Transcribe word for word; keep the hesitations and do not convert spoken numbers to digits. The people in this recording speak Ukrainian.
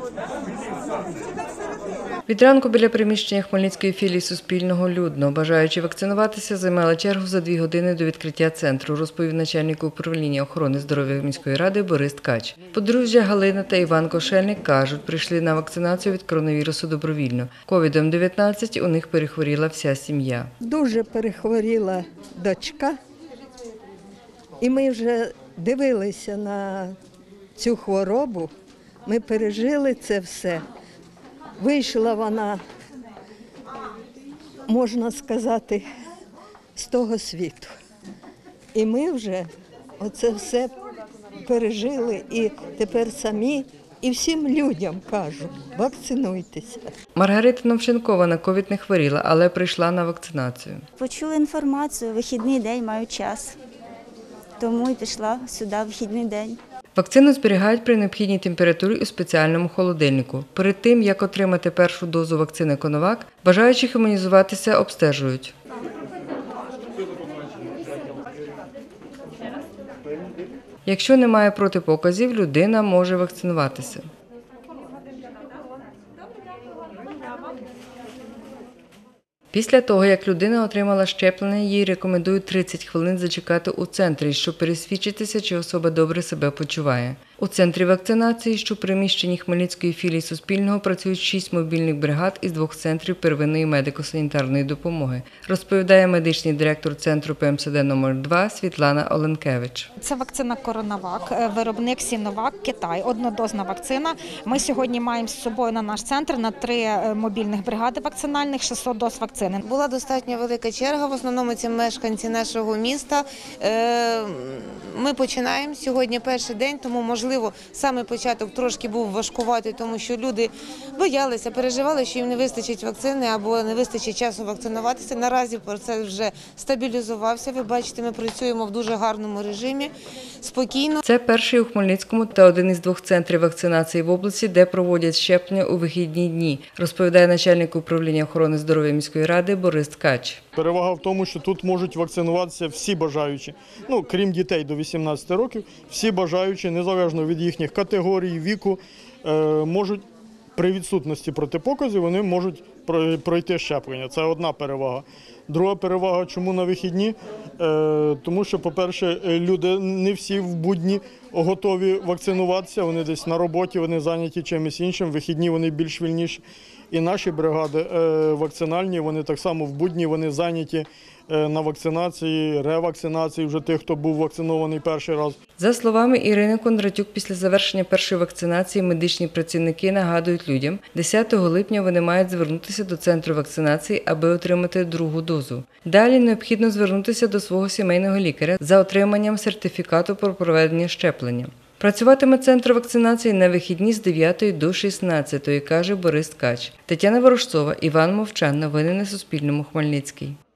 Від ранку біля приміщення Хмельницької філії Суспільного людно. Бажаючи вакцинуватися, займали чергу за дві години до відкриття центру, розповів начальник управління охорони здоров'я міської ради Борис Ткач. Подружжя Галина та Іван Кошельник кажуть, прийшли на вакцинацію від коронавірусу добровільно. ковідом дев'ятнадцять у них перехворіла вся сім'я. Дуже перехворіла дочка, і ми вже дивилися на цю хворобу, ми пережили це все. Вийшла вона, можна сказати, з того світу. І ми вже оце все пережили і тепер самі, і всім людям кажу, вакцинуйтеся. Маргарита Новченкова на ковід не хворіла, але прийшла на вакцинацію. Почула інформацію, вихідний день, маю час, тому і пішла сюди в вихідний день. Вакцину зберігають при необхідній температурі у спеціальному холодильнику. Перед тим, як отримати першу дозу вакцини Коновак, бажаючих імунізуватися обстежують. Якщо немає протипоказів, людина може вакцинуватися. Після того, як людина отримала щеплення, їй рекомендують тридцять хвилин зачекати у центрі, щоб пересвідчитися, чи особа добре себе почуває. У центрі вакцинації, що в приміщенні Хмельницької філії Суспільного, працюють шість мобільних бригад із двох центрів первинної медико-санітарної допомоги, розповідає медичний директор центру Пе Ем Се Де номер два Світлана Оленкевич. Це вакцина Коронавак, виробник Сіновак, Китай, однодозна вакцина. Ми сьогодні маємо з собою на наш центр на три мобільних бригади вакцинальних, шістсот доз вакцини. Була достатньо велика черга, в основному це мешканці нашого міста. Ми починаємо сьогодні перший день, тому, можливо, саме початок трошки був важкуватий, тому що люди боялися, переживали, що їм не вистачить вакцини або не вистачить часу вакцинуватися. Наразі процес вже стабілізувався. Ви бачите, ми працюємо в дуже гарному режимі, спокійно. Це перший у Хмельницькому та один із двох центрів вакцинації в області, де проводять щеплення у вихідні дні, розповідає начальник управління охорони здоров'я міської ради Борис Ткач. Перевага в тому, що тут можуть вакцинуватися всі бажаючі, ну, крім дітей до вісімнадцяти років, всі бажаючі, незалежно від їхніх категорій, віку, можуть при відсутності протипоказів вони можуть пройти щеплення. Це одна перевага. Друга перевага, чому на вихідні? Тому що, по-перше, люди не всі в будні готові вакцинуватися, вони десь на роботі, вони зайняті чимось іншим, в вихідні вони більш вільніші. І наші бригади вакцинальні, вони так само в будні, вони зайняті на вакцинації, ревакцинації вже тих, хто був вакцинований перший раз. За словами Ірини Кондратюк, після завершення першої вакцинації медичні працівники нагадують людям, десятого липня вони мають звернутися до центру вакцинації, аби отримати другу дозу. Далі необхідно звернутися до свого сімейного лікаря за отриманням сертифікату про проведення щеплення. Працюватиме центр вакцинації на вихідні з дев'ятої до шістнадцятої, каже Борис Ткач. Тетяна Ворожцова, Іван Мовчан. Новини на Суспільному. Хмельницький.